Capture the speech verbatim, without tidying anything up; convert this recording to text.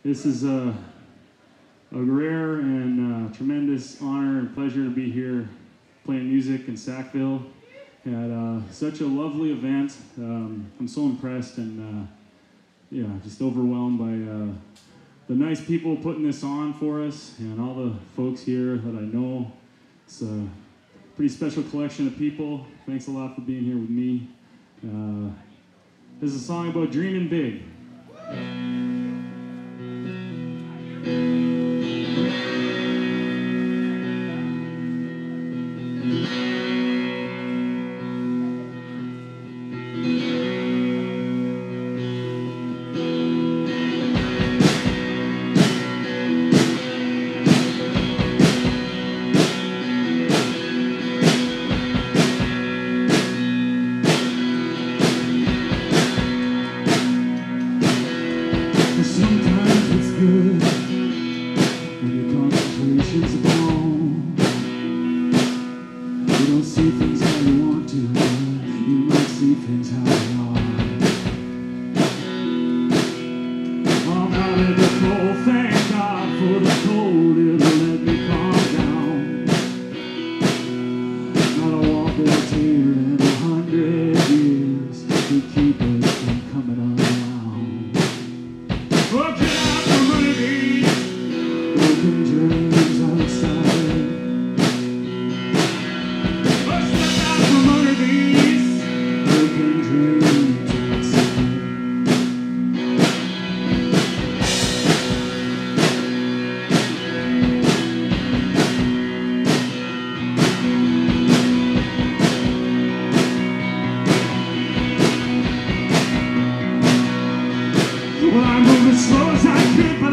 This is a, a rare and uh, tremendous honor and pleasure to be here playing music in Sackville at uh, such a lovely event. Um, I'm so impressed and uh, yeah, just overwhelmed by uh, the nice people putting this on for us and all the folks here that I know. It's a pretty special collection of people. Thanks a lot for being here with me. Uh, this is a song about dreaming big. Sometimes it's good when your concentration's gone. You don't see things how you want to, you might see things how they are. I'm not in the cold, thank God for the cold, it'll let me calm down. Not a walk or a tear in a hundred years to keep us from coming around. Well, get out from underneath broken dreams outside. Well, step out from underneath broken dreams outside. Well, I'm moving slow as I could.